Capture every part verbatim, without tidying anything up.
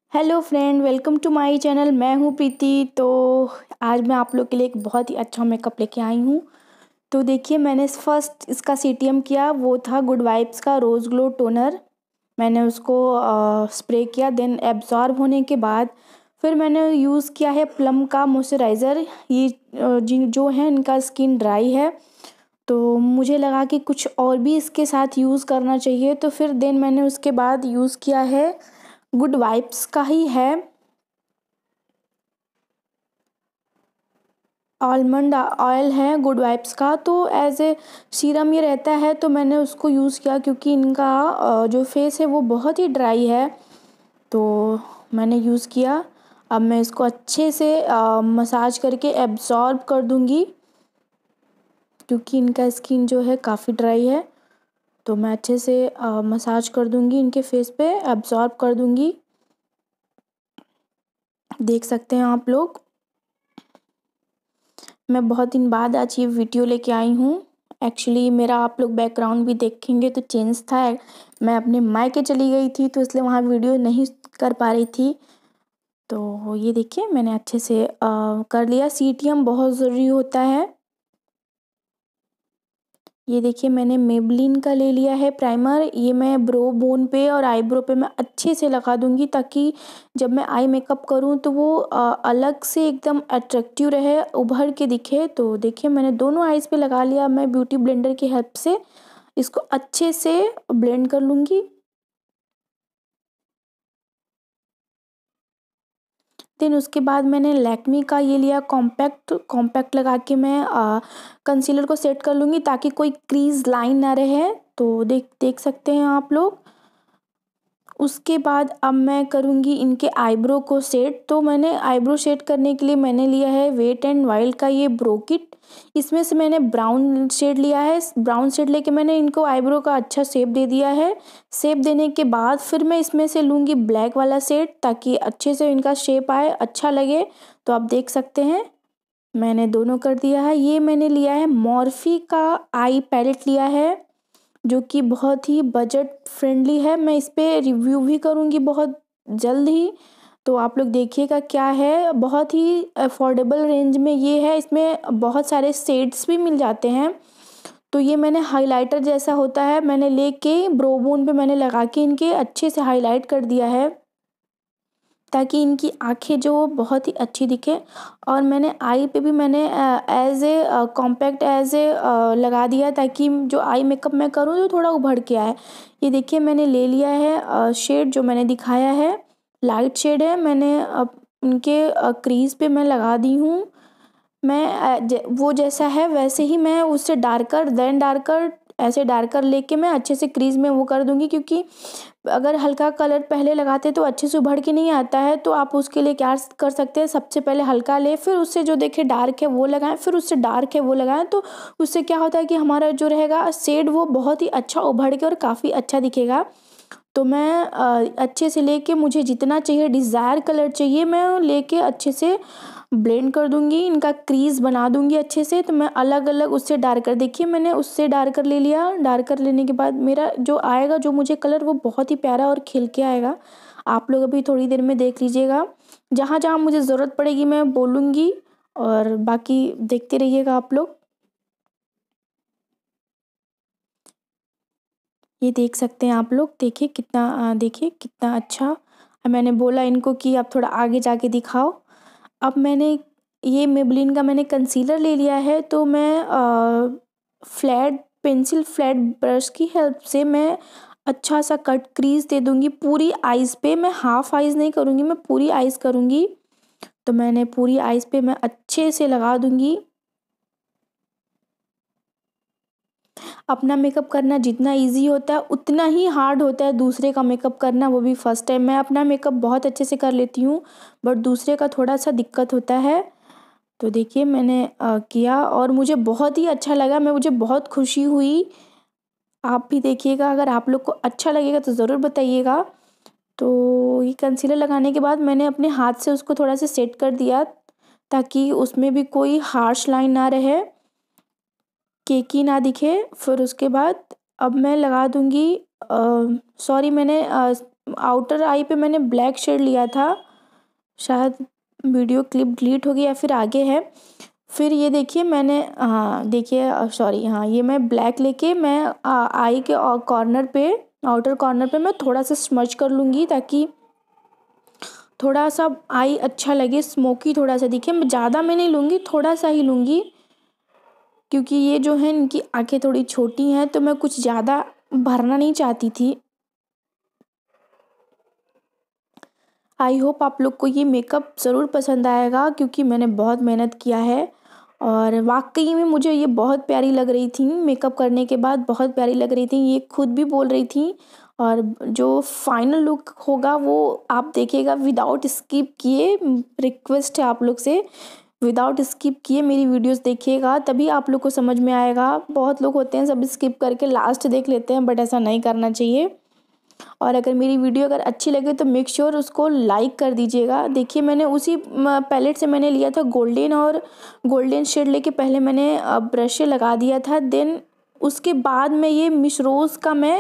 Hello friend, welcome to my channel. मैं हूँ प्रीति। तो आज मैं आप लोग के लिए एक बहुत ही अच्छा मेकअप लेके आई हूँ। तो देखिए, मैंने फर्स्ट इसका सीटीएम किया, वो था गुड वाइब्स का रोज़ ग्लो टोनर। मैंने उसको स्प्रे किया, देन एब्जॉर्ब होने के बाद फिर मैंने यूज़ किया है प्लम का मॉइस्चराइज़र। ये अ, जिन जो है इनका स्किन ड्राई है, तो मुझे लगा कि कुछ और भी इसके साथ यूज़ करना चाहिए। तो फिर देन मैंने उसके बाद यूज़ किया है गुड वाइब्स का ही है आलमंड ऑयल है गुड वाइब्स का। तो एज ए सीरम ये रहता है, तो मैंने उसको यूज़ किया क्योंकि इनका अ, जो फेस है वो बहुत ही ड्राई है। तो मैंने यूज़ किया। अब मैं इसको अच्छे से मसाज करके एब्जॉर्ब कर दूंगी, क्योंकि इनका स्किन जो है काफ़ी ड्राई है। तो मैं अच्छे से मसाज कर दूंगी, इनके फेस पे एब्जॉर्ब कर दूंगी। देख सकते हैं आप लोग, मैं बहुत दिन बाद आज ये वीडियो लेके आई हूँ। एक्चुअली मेरा आप लोग बैकग्राउंड भी देखेंगे तो चेंज था। मैं अपने मायके चली गई थी, तो इसलिए वहाँ वीडियो नहीं कर पा रही थी। तो ये देखिए, मैंने अच्छे से आ, कर लिया। सीटीएम बहुत ज़रूरी होता है। ये देखिए, मैंने मेबलिन का ले लिया है प्राइमर। ये मैं ब्रो बोन पे और आईब्रो पे मैं अच्छे से लगा दूंगी, ताकि जब मैं आई मेकअप करूँ तो वो अ, अलग से एकदम अट्रैक्टिव रहे, उभर के दिखे। तो देखिए, मैंने दोनों आईज़ पे लगा लिया। मैं ब्यूटी ब्लेंडर की हेल्प से इसको अच्छे से ब्लेंड कर लूँगी। देन उसके बाद मैंने लैक्मी का ये लिया कॉम्पैक्ट। कॉम्पैक्ट लगा के मैं कंसीलर को सेट कर लूँगी, ताकि कोई क्रीज लाइन ना रहे। तो देख देख सकते हैं आप लोग। उसके बाद अब मैं करूँगी इनके आईब्रो को सेट। तो मैंने आईब्रो सेट करने के लिए मैंने लिया है वेट एंड वाइल्ड का ये ब्रो किट। इसमें से मैंने ब्राउन शेड लिया है। ब्राउन शेड लेके मैंने इनको आईब्रो का अच्छा शेप दे दिया है। शेप देने के बाद फिर मैं इसमें से लूँगी ब्लैक वाला शेड, ताकि अच्छे से इनका शेप आए, अच्छा लगे। तो आप देख सकते हैं, मैंने दोनों कर दिया है। ये मैंने लिया है मॉर्फी का आई पैलेट लिया है, जो कि बहुत ही बजट फ्रेंडली है। मैं इस पे रिव्यू भी करूँगी बहुत जल्द ही। तो आप लोग देखिएगा क्या है, बहुत ही अफोर्डेबल रेंज में ये है। इसमें बहुत सारे शेड्स भी मिल जाते हैं। तो ये मैंने हाइलाइटर जैसा होता है, मैंने लेके ब्रो बोन पे मैंने लगा के इनके अच्छे से हाईलाइट कर दिया है, ताकि इनकी आंखें जो बहुत ही अच्छी दिखे। और मैंने आई पे भी मैंने as a compact as a लगा दिया, ताकि जो आई मेकअप मैं करूँ तो थोड़ा उभर के आए। ये देखिए, मैंने ले लिया है शेड जो मैंने दिखाया है, लाइट शेड है। मैंने अब उनके क्रीज पे मैं लगा दी हूँ। मैं अ, ज- वो जैसा है वैसे ही मैं उससे डार्कर देन डार्कर ऐसे डार्कर लेके मैं अच्छे से क्रीज में वो कर दूंगी, क्योंकि अगर हल्का कलर पहले लगाते तो अच्छे से उभर के नहीं आता है। तो आप उसके लिए क्या कर सकते हैं, सबसे पहले हल्का ले, फिर उससे जो देखे डार्क है वो लगाएं, फिर उससे डार्क है वो लगाएं। तो उससे क्या होता है कि हमारा जो रहेगा शेड वो बहुत ही अच्छा उभर के और काफ़ी अच्छा दिखेगा। तो मैं अ, अच्छे से लेके, मुझे जितना चाहिए डिज़ायर कलर चाहिए, मैं लेके अच्छे से ब्लेंड कर दूंगी, इनका क्रीज बना दूंगी अच्छे से। तो मैं अलग अलग उससे डार्कर, देखिए मैंने उससे डार्कर ले लिया। डार्कर लेने के बाद मेरा जो आएगा, जो मुझे कलर, वो बहुत ही प्यारा और खिल के आएगा। आप लोग अभी थोड़ी देर में देख लीजिएगा। जहाँ जहाँ मुझे ज़रूरत पड़ेगी मैं बोलूँगी, और बाकी देखते रहिएगा आप लोग। ये देख सकते हैं आप लोग, देखिए कितना अ, देखिए कितना अच्छा। मैंने बोला इनको कि आप थोड़ा आगे जाके दिखाओ। अब मैंने ये मेबलिन का मैंने कंसीलर ले लिया है। तो मैं फ्लैट पेंसिल फ्लैट ब्रश की हेल्प से मैं अच्छा सा कट क्रीज दे दूंगी पूरी आईज पे। मैं हाफ आईज नहीं करूँगी, मैं पूरी आईज करूँगी। तो मैंने पूरी आईज पे मैं अच्छे से लगा दूंगी। अपना मेकअप करना जितना इजी होता है उतना ही हार्ड होता है दूसरे का मेकअप करना, वो भी फर्स्ट टाइम। मैं अपना मेकअप बहुत अच्छे से कर लेती हूँ, बट दूसरे का थोड़ा सा दिक्कत होता है। तो देखिए, मैंने अ, किया और मुझे बहुत ही अच्छा लगा, मैं मुझे बहुत खुशी हुई। आप भी देखिएगा, अगर आप लोग को अच्छा लगेगा तो ज़रूर बताइएगा। तो ये कंसीलर लगाने के बाद मैंने अपने हाथ से उसको थोड़ा सा सेट कर दिया, ताकि उसमें भी कोई हार्श लाइन ना रहे, केकी ना दिखे। फिर उसके बाद अब मैं लगा दूंगी, सॉरी मैंने आउटर आई पे मैंने ब्लैक शेड लिया था, शायद वीडियो क्लिप डिलीट हो गई या फिर आगे है। फिर ये देखिए मैंने, हाँ देखिए, सॉरी, हाँ ये मैं ब्लैक लेके मैं आई के कॉर्नर पे, आउटर कॉर्नर पे मैं थोड़ा सा स्मच कर लूँगी ताकि थोड़ा सा आई अच्छा लगे, स्मोकी थोड़ा सा दिखे। मैं ज़्यादा मैं नहीं लूँगी, थोड़ा सा ही लूँगी, क्योंकि ये जो है इनकी आँखें थोड़ी छोटी हैं तो मैं कुछ ज़्यादा भरना नहीं चाहती थी। आई होप आप लोग को ये मेकअप ज़रूर पसंद आएगा, क्योंकि मैंने बहुत मेहनत किया है और वाकई में मुझे ये बहुत प्यारी लग रही थी। मेकअप करने के बाद बहुत प्यारी लग रही थी, ये खुद भी बोल रही थी। और जो फाइनल लुक होगा वो आप देखिएगा विदाउट स्किप किए। रिक्वेस्ट है आप लोग से, विदाउट स्किप किए मेरी वीडियोस देखिएगा, तभी आप लोग को समझ में आएगा। बहुत लोग होते हैं सब स्किप करके लास्ट देख लेते हैं, बट ऐसा नहीं करना चाहिए। और अगर मेरी वीडियो अगर अच्छी लगे तो मेक श्योर उसको लाइक कर दीजिएगा। देखिए मैंने उसी पैलेट से मैंने लिया था गोल्डन, और गोल्डन शेड लेके पहले मैंने ब्रश से लगा दिया था। देन उसके बाद में ये मिस रोज़ का मैं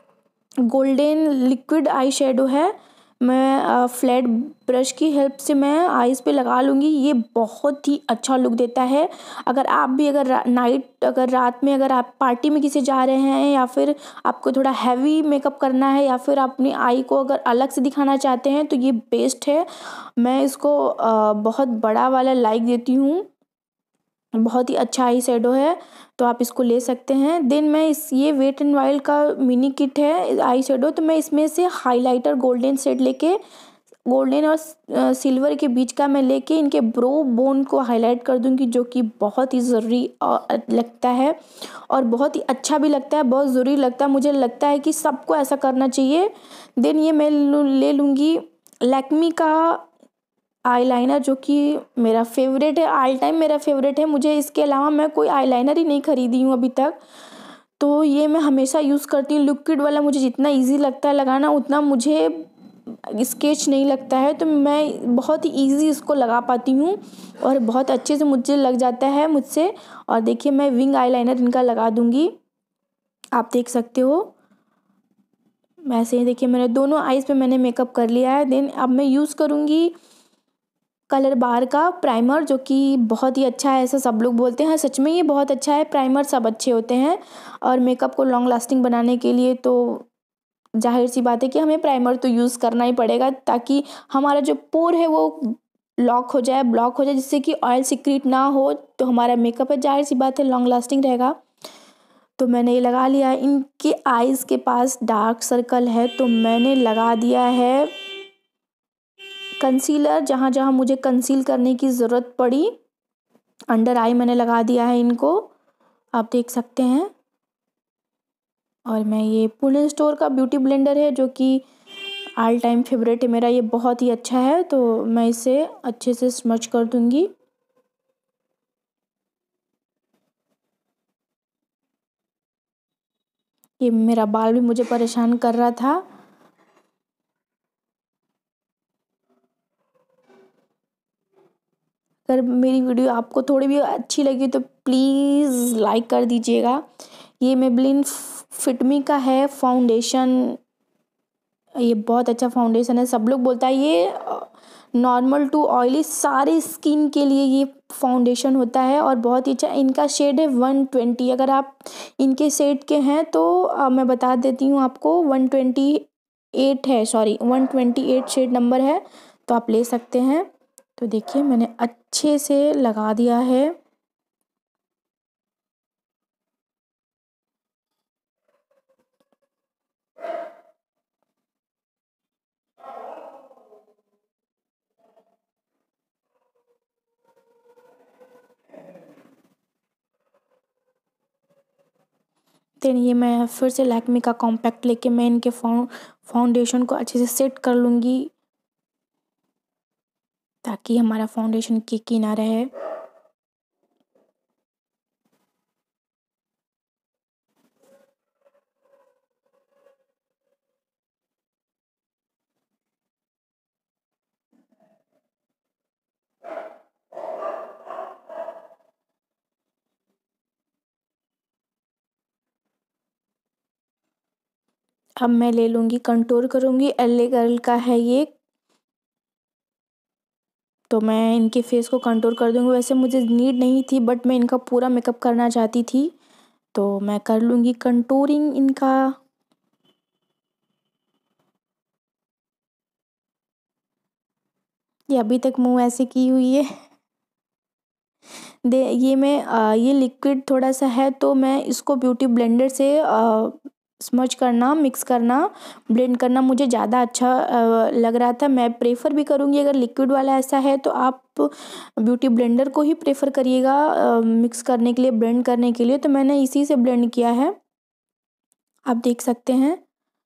गोल्डन लिक्विड आई शेडो है, मैं फ्लैट ब्रश की हेल्प से मैं आईज़ पे लगा लूँगी। ये बहुत ही अच्छा लुक देता है। अगर आप भी अगर नाइट अगर रात में अगर आप पार्टी में किसी जा रहे हैं, या फिर आपको थोड़ा हैवी मेकअप करना है, या फिर अपनी आई को अगर अलग से दिखाना चाहते हैं, तो ये बेस्ट है। मैं इसको अ, बहुत बड़ा वाला लाइक देती हूँ, बहुत ही अच्छा आई शेडो है, तो आप इसको ले सकते हैं। देन मैं इस ये वेट एंड वाइल्ड का मिनी किट है आई शेडो, तो मैं इसमें से हाइलाइटर गोल्डन शेड लेके, गोल्डन और सिल्वर के बीच का मैं लेके इनके ब्रो बोन को हाईलाइट कर दूंगी, जो कि बहुत ही ज़रूरी लगता है और बहुत ही अच्छा भी लगता है, बहुत ज़रूरी लगता है। मुझे लगता है कि सबको ऐसा करना चाहिए। देन ये मैं ले लूँगी लैक्मी का आईलाइनर, जो कि मेरा फेवरेट है, ऑल टाइम मेरा फेवरेट है। मुझे इसके अलावा मैं कोई आईलाइनर ही नहीं खरीदी हूँ अभी तक, तो ये मैं हमेशा यूज़ करती हूँ। लिक्विड वाला मुझे जितना इजी लगता है लगाना, उतना मुझे स्केच नहीं लगता है, तो मैं बहुत ही इजी इसको लगा पाती हूँ और बहुत अच्छे से मुझे लग जाता है मुझसे। और देखिए मैं विंग आईलाइनर इनका लगा दूँगी, आप देख सकते हो। वैसे ही देखिए मैंने दोनों आईज़ पे मैंने मेकअप कर लिया है। देन अब मैं यूज़ करूँगी कलर बार का प्राइमर, जो कि बहुत ही अच्छा है, ऐसा सब लोग बोलते हैं। सच में ये बहुत अच्छा है, प्राइमर सब अच्छे होते हैं। और मेकअप को लॉन्ग लास्टिंग बनाने के लिए तो जाहिर सी बात है कि हमें प्राइमर तो यूज़ करना ही पड़ेगा, ताकि हमारा जो पोर है वो लॉक हो जाए, ब्लॉक हो जाए, जिससे कि ऑयल सिक्रीट ना हो, तो हमारा मेकअप है जाहिर सी बात है लॉन्ग लास्टिंग रहेगा। तो मैंने ये लगा लिया है। इनके आईज़ के पास डार्क सर्कल है, तो मैंने लगा दिया है कंसीलर, जहाँ जहाँ मुझे कंसील करने की ज़रूरत पड़ी अंडर आई मैंने लगा दिया है इनको, आप देख सकते हैं। और मैं ये पुणे स्टोर का ब्यूटी ब्लेंडर है, जो कि ऑल टाइम फेवरेट है मेरा, ये बहुत ही अच्छा है, तो मैं इसे अच्छे से स्मच कर दूंगी। ये मेरा बाल भी मुझे परेशान कर रहा था। अगर मेरी वीडियो आपको थोड़ी भी अच्छी लगी तो प्लीज़ लाइक कर दीजिएगा। ये मेबलिन फिटमी का है फाउंडेशन, ये बहुत अच्छा फाउंडेशन है। सब लोग बोलता है ये नॉर्मल टू ऑयली सारे स्किन के लिए ये फाउंडेशन होता है, और बहुत ही अच्छा। इनका शेड है वन ट्वेंटी, अगर आप इनके शेड के हैं तो आ, मैं बता देती हूँ आपको, वन ट्वेंटी एट है, sorry one twenty eight shade number है, तो आप ले सकते हैं। तो देखिए मैंने अच्छे से लगा दिया है। देन ये मैं फिर से लैक्मी का कॉम्पैक्ट लेके मैं इनके फाउंडेशन को अच्छे से सेट कर लूँगी, ताकि हमारा फाउंडेशन केकी ना रहे। अब मैं ले लूँगी, कंटूर करूँगी। एल गर्ल का है ये, तो मैं इनके फेस को कंटूर कर दूँगी। वैसे मुझे नीड नहीं थी, बट मैं इनका पूरा मेकअप करना चाहती थी, तो मैं कर लूँगी कंटूरिंग इनका। ये अभी तक मुँह ऐसे की हुई है। दे ये मैं आ, ये लिक्विड थोड़ा सा है, तो मैं इसको ब्यूटी ब्लेंडर से स्मच करना, मिक्स करना, ब्लेंड करना मुझे ज़्यादा अच्छा आ, लग रहा था। मैं प्रेफर भी करूँगी, अगर लिक्विड वाला ऐसा है तो आप ब्यूटी ब्लेंडर को ही प्रेफर करिएगा मिक्स करने के लिए, ब्लेंड करने के लिए। तो मैंने इसी से ब्लेंड किया है, आप देख सकते हैं।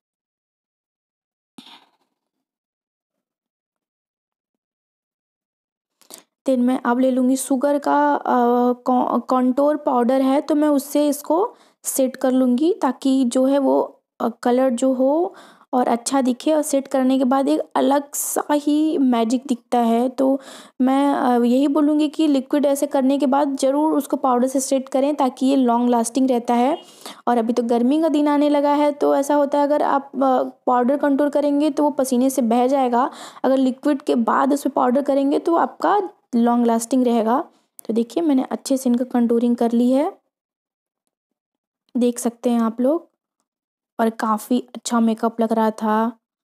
देन मैं अब ले लूँगी शुगर का कॉन्टोर पाउडर है, तो मैं उससे इसको सेट कर लूँगी, ताकि जो है वो कलर जो हो और अच्छा दिखे। और सेट करने के बाद एक अलग सा ही मैजिक दिखता है। तो मैं अ, यही बोलूँगी कि लिक्विड ऐसे करने के बाद ज़रूर उसको पाउडर से सेट करें, ताकि ये लॉन्ग लास्टिंग रहता है। और अभी तो गर्मी का दिन आने लगा है, तो ऐसा होता है अगर आप पाउडर कंटूर करेंगे तो वो पसीने से बह जाएगा। अगर लिक्विड के बाद उस पर पाउडर करेंगे तो आपका लॉन्ग लास्टिंग रहेगा। तो देखिए मैंने अच्छे से इनका कंटूरिंग कर ली है, देख सकते हैं आप लोग, और काफ़ी अच्छा मेकअप लग रहा था।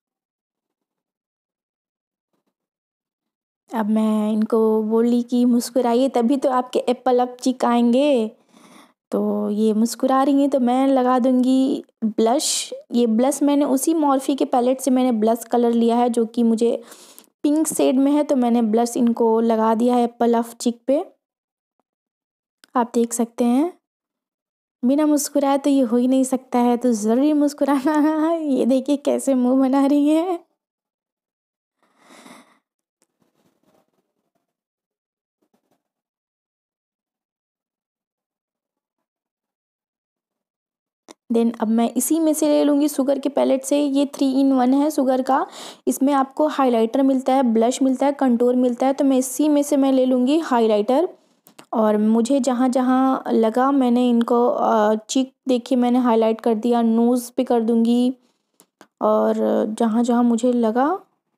अब मैं इनको बोली कि मुस्कुराइए, तभी तो आपके एप्पल अप चिक आएंगे। तो ये मुस्कुरा रही हैं, तो मैं लगा दूंगी ब्लश। ये ब्लश मैंने उसी मॉर्फी के पैलेट से मैंने ब्लश कलर लिया है, जो कि मुझे पिंक शेड में है। तो मैंने ब्लश इनको लगा दिया है एप्पल ऑफ चिक पे, आप देख सकते हैं। बिना मुस्कुराए तो ये हो ही नहीं सकता है, तो ज़रूरी मुस्कुराना है। ये देखिए कैसे मुंह बना रही है। देन अब मैं इसी में से ले लूँगी शुगर के पैलेट से। ये थ्री इन वन है शुगर का, इसमें आपको हाइलाइटर मिलता है, ब्लश मिलता है, कंटूर मिलता है। तो मैं इसी में से मैं ले लूँगी हाइलाइटर। और मुझे जहाँ जहाँ लगा मैंने इनको चिक देखिए मैंने हाईलाइट कर दिया, नोज़ पे कर दूँगी, और जहाँ जहाँ मुझे लगा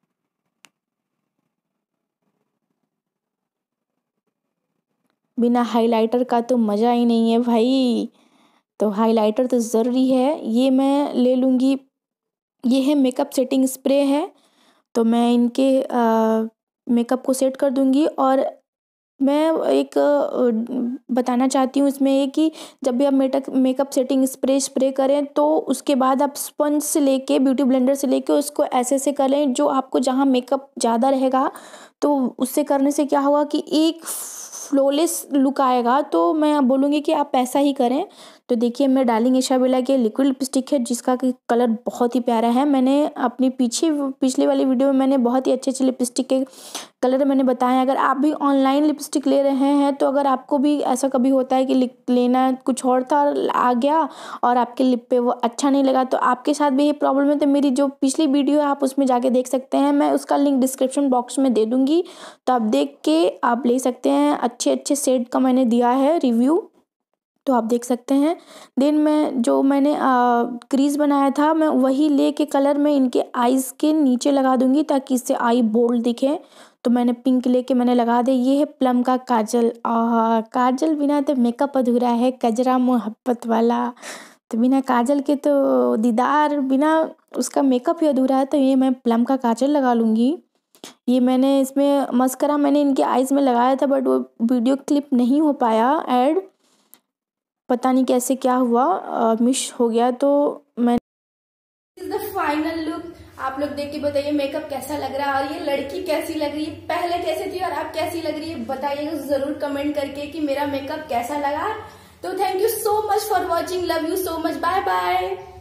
बिना हाइलाइटर का तो मज़ा ही नहीं है भाई, तो हाइलाइटर तो ज़रूरी है। ये मैं ले लूँगी, ये है मेकअप सेटिंग स्प्रे है, तो मैं इनके मेकअप को सेट कर दूँगी। और मैं एक अ, बताना चाहती हूँ इसमें ये कि जब भी आप मेटक मेकअप सेटिंग स्प्रे स्प्रे करें, तो उसके बाद आप स्पंज से लेके ब्यूटी ब्लेंडर से लेके उसको ऐसे ऐसे कर लें, जो आपको जहाँ मेकअप ज़्यादा रहेगा तो उससे करने से क्या होगा कि एक फ्लॉलेस लुक आएगा। तो मैं बोलूँगी कि आप ऐसा ही करें। तो देखिए मैं डार्लिंग इशाबेला की लिक्विड लिपस्टिक है, जिसका कि कलर बहुत ही प्यारा है। मैंने अपनी पीछे पिछले वाली वीडियो में मैंने बहुत ही अच्छे अच्छे लिपस्टिक के कलर मैंने बताए हैं। अगर आप भी ऑनलाइन लिपस्टिक ले रहे हैं, तो अगर आपको भी ऐसा कभी होता है कि लेना कुछ और था आ गया और आपके लिप पे वो अच्छा नहीं लगा, तो आपके साथ भी ये प्रॉब्लम है, तो मेरी जो पिछली वीडियो है आप उसमें जाके देख सकते हैं। मैं उसका लिंक डिस्क्रिप्शन बॉक्स में दे दूँगी, तो आप देख के आप ले सकते हैं। अच्छे अच्छे शेड का मैंने दिया है रिव्यू, तो आप देख सकते हैं। देन मैं जो मैंने क्रीज बनाया था, मैं वही ले के कलर में इनके आईज़ के नीचे लगा दूंगी, ताकि इससे आई बोल्ड दिखे। तो मैंने पिंक लेके मैंने लगा दिया। ये है प्लम का काजल। आ काजल बिना तो मेकअप अधूरा है, कजरा मोहब्बत वाला। तो बिना काजल के तो दीदार, बिना उसका मेकअप ही अधूरा है। तो ये मैं प्लम का काजल लगा लूँगी। ये मैंने इसमें मस्करा मैंने इनके आईज़ में लगाया था, बट वो वीडियो क्लिप नहीं हो पाया ऐड, पता नहीं कैसे क्या हुआ, मिस हो गया। तो मैं द फाइनल लुक आप लोग देख के बताइए मेकअप कैसा लग रहा है, और ये लड़की कैसी लग रही है, पहले कैसे थी और अब कैसी लग रही है, बताइएगा जरूर कमेंट करके कि मेरा मेकअप कैसा लगा। तो thank you so much for watching, love you so much, bye bye.